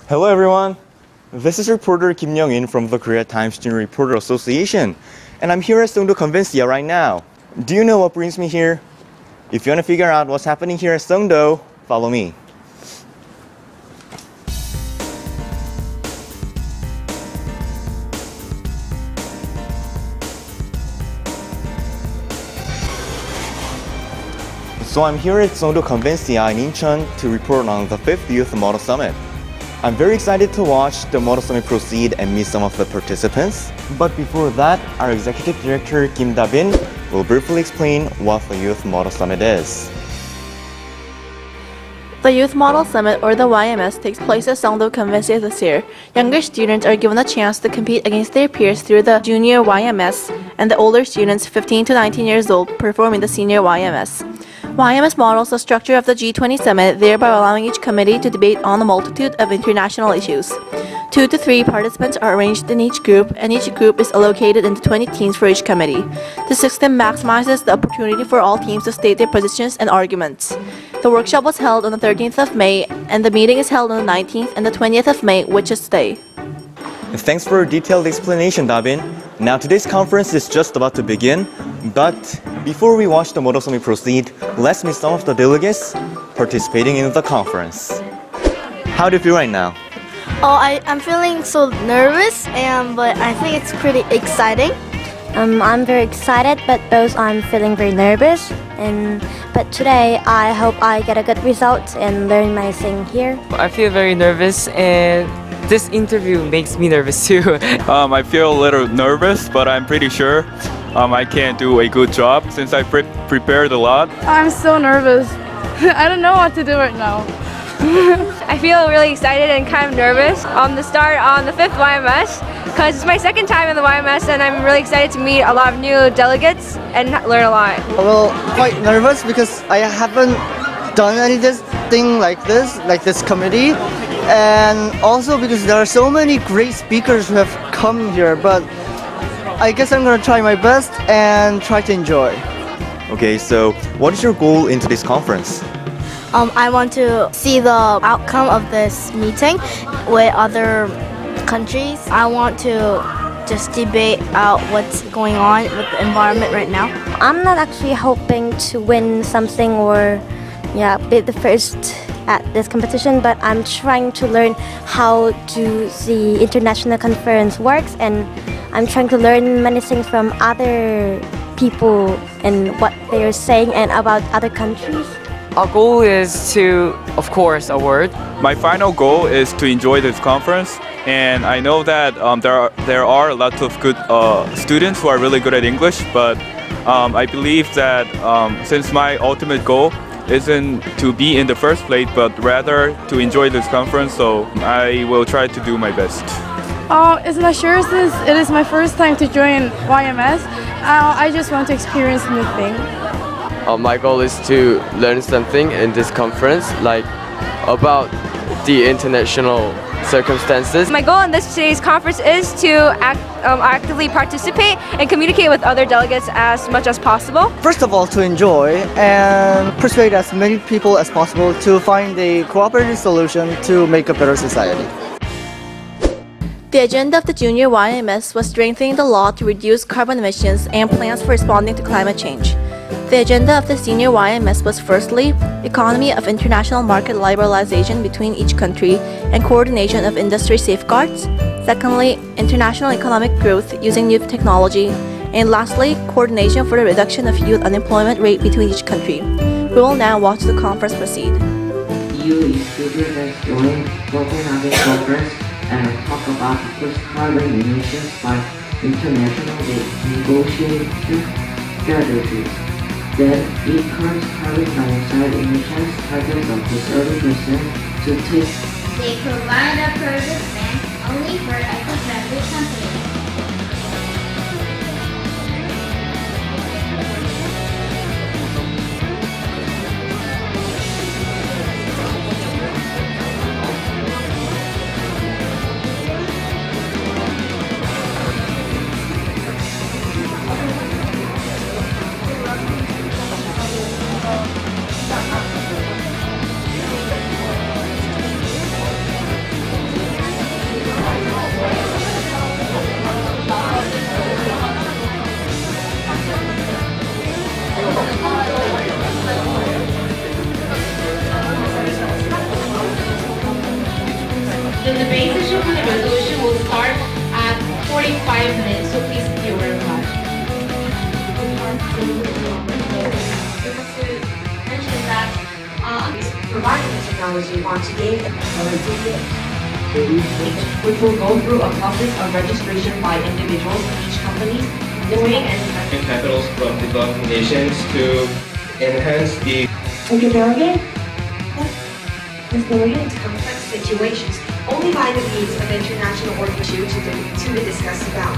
Hello everyone, this is reporter Kim Young-in from the Korea Times Junior Reporter Association, and I'm here at Songdo Convencia right now. Do you know what brings me here? If you want to figure out what's happening here at Songdo, follow me. So I'm here at Songdo Convencia in Incheon to report on the 5th Youth Model Summit. I'm very excited to watch the Model Summit proceed and meet some of the participants. But before that, our Executive Director Kim Da-bin will briefly explain what the Youth Model Summit is. The Youth Model Summit, or the YMS, takes place at Songdo Convencia this year. Younger students are given a chance to compete against their peers through the Junior YMS, and the older students, 15 to 19 years old, perform in the Senior YMS. YMS models the structure of the G20 summit, thereby allowing each committee to debate on a multitude of international issues. 2 to 3 participants are arranged in each group, and each group is allocated into 20 teams for each committee. The system maximizes the opportunity for all teams to state their positions and arguments. The workshop was held on the 13th of May, and the meeting is held on the 19th and the 20th of May, which is today. Thanks for a detailed explanation, Da-bin. Now today's conference is just about to begin, but before we watch the Model Summit proceed, let's meet some of the delegates participating in the conference. How do you feel right now? I'm feeling so nervous, but I think it's pretty exciting. I'm very excited, but both I'm feeling very nervous. But today, I hope I get a good result and learn my thing here. I feel very nervous, and this interview makes me nervous too. I feel a little nervous, but I'm pretty sure I can do a good job since I prepared a lot. I'm so nervous. I don't know what to do right now. I feel really excited and kind of nervous on the start on the 5th YMS because it's my second time in the YMS and I'm really excited to meet a lot of new delegates and learn a lot. Well, quite nervous because I haven't done anything like this committee, and also because there are so many great speakers who have come here, but I guess I'm gonna try my best and try to enjoy. Okay, so what is your goal into this conference? I want to see the outcome of this meeting with other countries. I want to just debate out what's going on with the environment right now. I'm not actually hoping to win something or be the first at this competition, but I'm trying to learn how the international conference works, and I'm trying to learn many things from other people and what they're saying and about other countries. Our goal is to, of course, award. My final goal is to enjoy this conference, and I know that there are lots of good students who are really good at English, but I believe that since my ultimate goal isn't to be in the first place, but rather to enjoy this conference, so I will try to do my best. It's not sure since it is my first time to join YMS. I just want to experience new things. My goal is to learn something in this conference, like about the international circumstances. My goal in today's conference is to actively participate and communicate with other delegates as much as possible. First of all, to enjoy and persuade as many people as possible to find a cooperative solution to make a better society. The agenda of the Junior YMS was strengthening the law to reduce carbon emissions and plans for responding to climate change. The agenda of the Senior YMS was firstly, economy of international market liberalization between each country and coordination of industry safeguards. Secondly, international economic growth using new technology. And lastly, coordination for the reduction of youth unemployment rate between each country. We will now watch the conference proceed. EU instituted has joined Copenhagen Conference and talk about reduced carbon emissions by internationally negotiating strategies that it cuts carbon dioxide emissions targets up to 30% to take. They provide a project plan only for eco-friendly companies. The debate session for the resolution will start at 45 minutes, so please be aware of that. Mention that providing the technology want to gain which will go through a process of registration by individuals in each company doing and capitals from developing nations to enhance the delegate into complex situations only by the means of international organizations to be discussed about.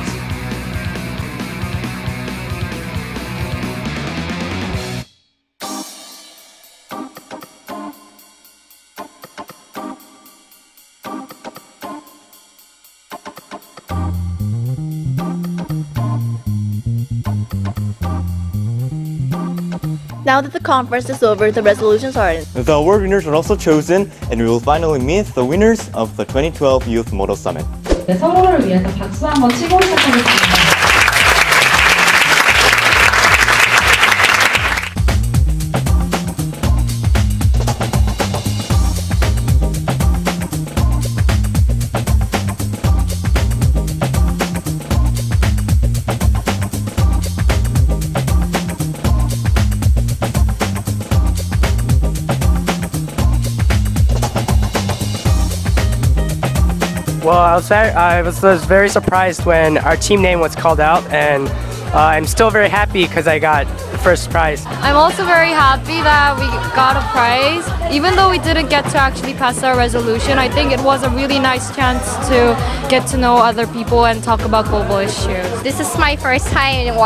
Now that the conference is over, the resolutions are in. The award winners are also chosen, and we will finally meet the winners of the 2012 Youth Model Summit. 네, 서로를 위해서 박수 한번 치고 시작하겠습니다. Well, I was very surprised when our team name was called out, and I'm still very happy because I got the first prize. I'm also very happy that we got a prize. Even though we didn't get to actually pass our resolution, I think it was a really nice chance to get to know other people and talk about global issues. This is my first time in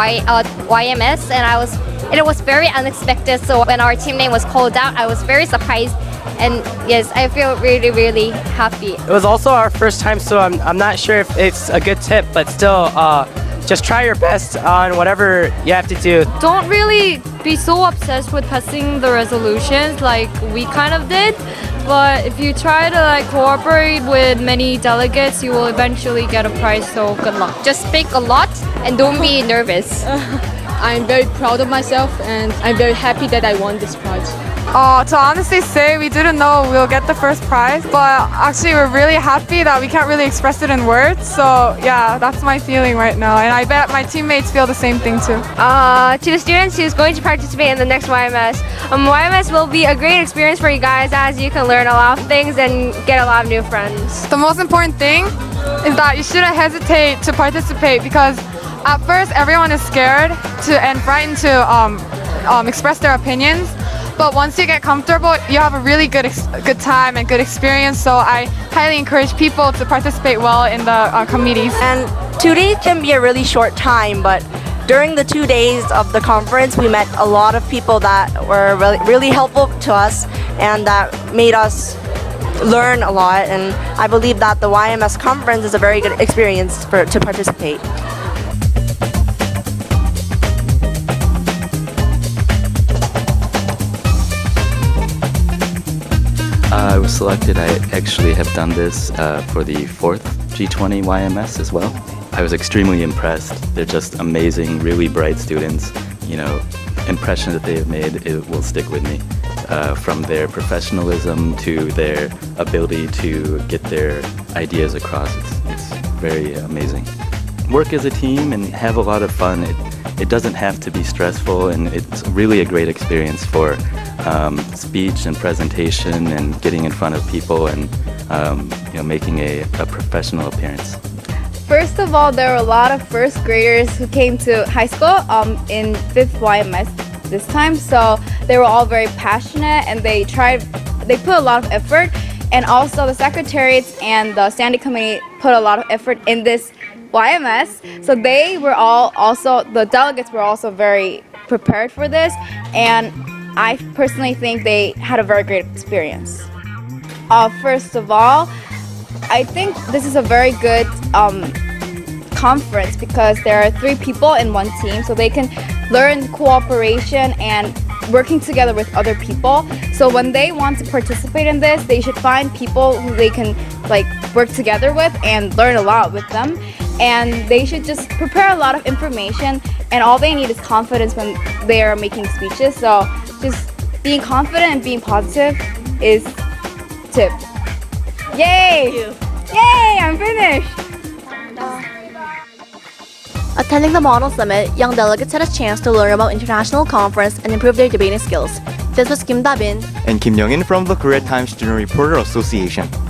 YMS, and it was very unexpected. So when our team name was called out, I was very surprised. And yes, I feel really, really happy. It was also our first time, so I'm not sure if it's a good tip, but still, just try your best on whatever you have to do. Don't really be so obsessed with passing the resolutions like we kind of did, but if you try to cooperate with many delegates, you will eventually get a prize, so good luck. Just speak a lot and don't be nervous. I'm very proud of myself, and I'm very happy that I won this prize. To honestly say, we didn't know we'll get the first prize, but actually we're really happy that we can't really express it in words. So yeah, that's my feeling right now, and I bet my teammates feel the same thing too. To the students who's going to participate in the next YMS, YMS will be a great experience for you guys, as you can learn a lot of things and get a lot of new friends. The most important thing is that you shouldn't hesitate to participate, because at first everyone is scared and frightened to express their opinions. But once you get comfortable, you have a really good time and good experience. So I highly encourage people to participate well in the committees. And 2 days can be a really short time, but during the 2 days of the conference, we met a lot of people that were really helpful to us and that made us learn a lot. And I believe that the YMS conference is a very good experience to participate. I was selected. I actually have done this for the 4th G20 YMS as well. I was extremely impressed. They're just amazing, really bright students. You know, impression that they have made, it will stick with me. From their professionalism to their ability to get their ideas across, it's very amazing. Work as a team and have a lot of fun. It doesn't have to be stressful, and it's really a great experience for speech and presentation and getting in front of people and making a professional appearance. First of all, there were a lot of first graders who came to high school in 5th YMS this time, so they were all very passionate and they put a lot of effort, and also the secretariats and the standing committee put a lot of effort in this YMS, so they were the delegates were also very prepared for this, and I personally think they had a very great experience. First of all, I think this is a very good conference because there are 3 people in one team, so they can learn cooperation and working together with other people. So when they want to participate in this, they should find people who they can work together with and learn a lot with them. And they should just prepare a lot of information, and all they need is confidence when they are making speeches. So just being confident and being positive is tip. Yay! Yay, I'm finished! Attending the Model Summit, young delegates had a chance to learn about international conference and improve their debating skills. This was Kim Da-bin and Kim Young-in from the Korea Times Student Reporter Association.